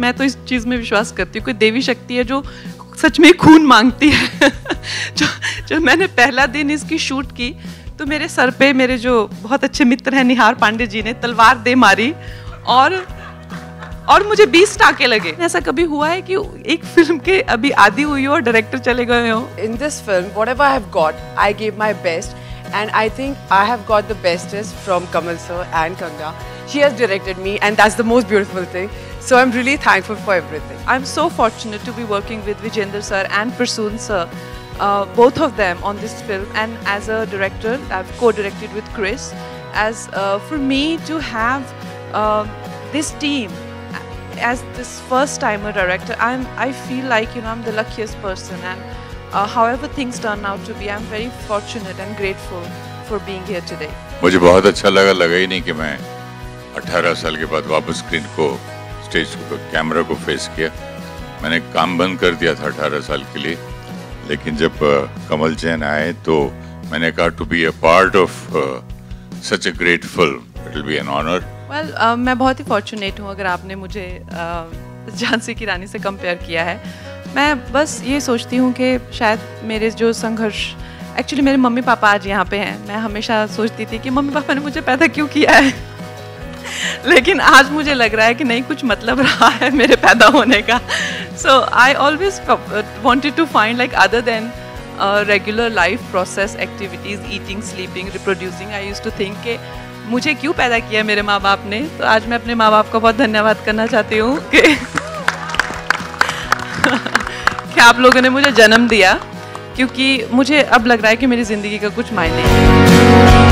मैं तो इस चीज़ में विश्वास करती हूँ, कोई देवी शक्ति है जो सच में खून मांगती है। जो मैंने पहला दिन इसकी शूट की तो मेरे सर पे मेरे जो बहुत अच्छे मित्र हैं निहार पांडे जी ने तलवार दे मारी और मुझे 20 टाके लगे। ऐसा कभी हुआ है कि एक फिल्म के अभी आदी हुई हो और डायरेक्टर चले गए हो? In this film, whatever I have got, I gave my best, and I think I have got the bestest from Kamal sir and Kangana. She has directed me, and that's the most beautiful thing. So I'm really thankful for everything. I'm so fortunate to be working with Vijender sir and Prasoon sir, both of them on this film. And as a director, I've co-directed with Chris. As for me to have this team as this first-timer director, I feel like I'm the luckiest person. And however things turn out to be, I'm very fortunate and grateful for being here today. मुझे बहुत अच्छा लगा ही नहीं कि मैं 18 साल के बाद वापस स्क्रीन को स्टेज को कैमरा को फेस किया। मैंने काम बंद कर दिया था 18 साल के लिए, लेकिन जब कमल जैन आए तो मैंने कहा to be a part of such a great film, it will be an honour. Well, मैं बहुत ही फॉर्चुनेट हूँ अगर आपने मुझे झांसी की रानी से कंपेयर किया है। मैं बस ये सोचती हूँ कि शायद मेरे जो संघर्ष, एक्चुअली मेरे मम्मी पापा आज यहाँ पे हैं। मैं हमेशा सोचती थी कि मम्मी पापा ने मुझे पैदा क्यों किया है, लेकिन आज मुझे लग रहा है कि नहीं, कुछ मतलब रहा है मेरे पैदा होने का। So I always wanted to find like other than regular life process activities, eating, sleeping, reproducing, I used to think कि मुझे क्यों पैदा किया मेरे माँ बाप ने। तो आज मैं अपने माँ बाप का बहुत धन्यवाद करना चाहती हूँ कि आप लोगों ने मुझे जन्म दिया, क्योंकि मुझे अब लग रहा है कि मेरी ज़िंदगी का कुछ मायने नहीं है।